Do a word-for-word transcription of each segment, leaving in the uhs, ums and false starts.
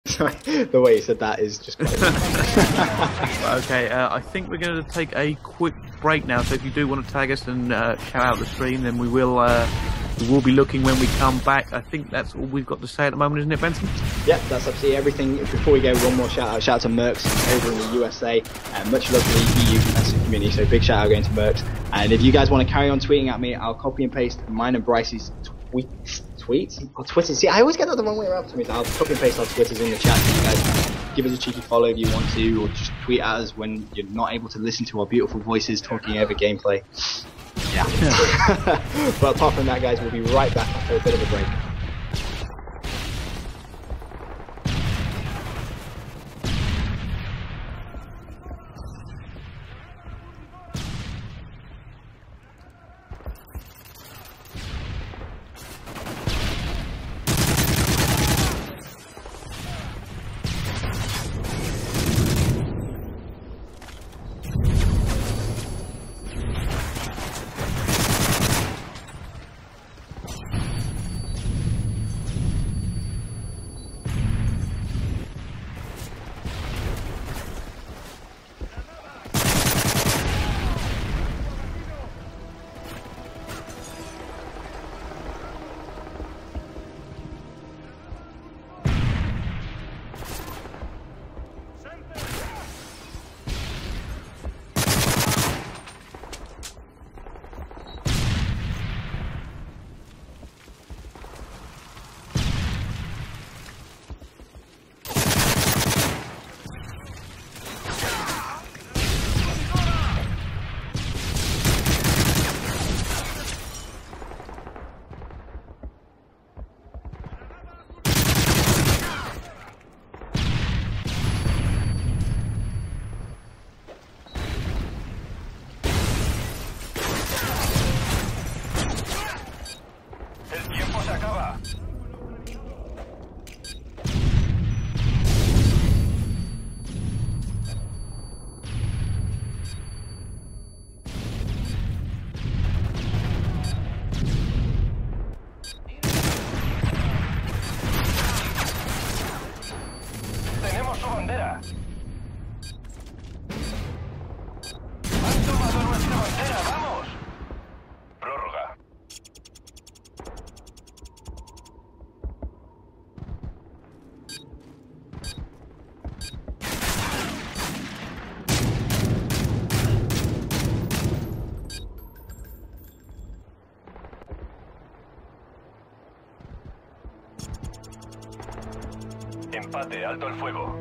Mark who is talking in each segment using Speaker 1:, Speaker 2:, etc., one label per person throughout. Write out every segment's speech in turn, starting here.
Speaker 1: Sorry, the way you said that is just crazy.
Speaker 2: Okay, uh, I think we're going to take a quick break now. So if you do want to tag us and uh, shout out the stream, then we will. Uh, we will be looking when we come back. I think that's all we've got to say at the moment, isn't it, Benson?
Speaker 1: Yep, that's absolutely everything. Before we go, one more shout out. Shout out to Mercs over in the U S A. And much love to the E U competitive community. So big shout out going to Mercs. And if you guys want to carry on tweeting at me, I'll copy and paste mine and Bryce's tweets. Tweets? Or Twitters. See, I always get that the wrong way around for me. So I'll copy and paste our Twitters in the chat so you guys give us a cheeky follow if you want to, or just tweet at us when you're not able to listen to our beautiful voices talking over gameplay. Yeah. But apart from that, guys, we'll be right back after a bit of a break.
Speaker 3: Empate, alto el fuego.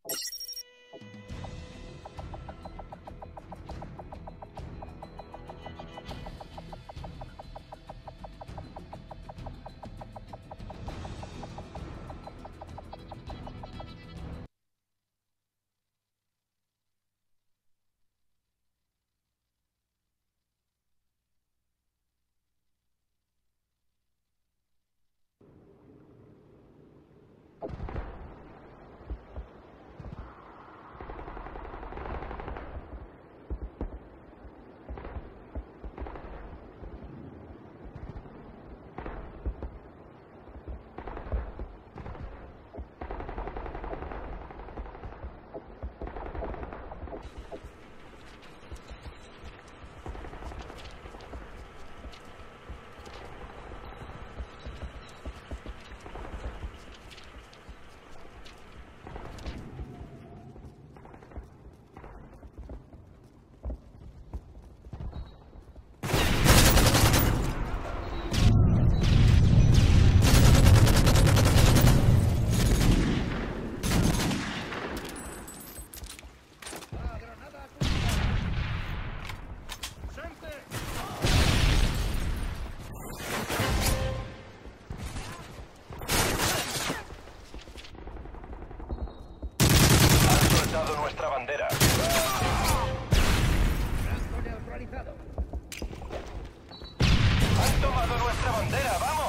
Speaker 3: Nuestra bandera.
Speaker 4: Rasgo neutralizado.
Speaker 3: Han tomado nuestra bandera, vamos.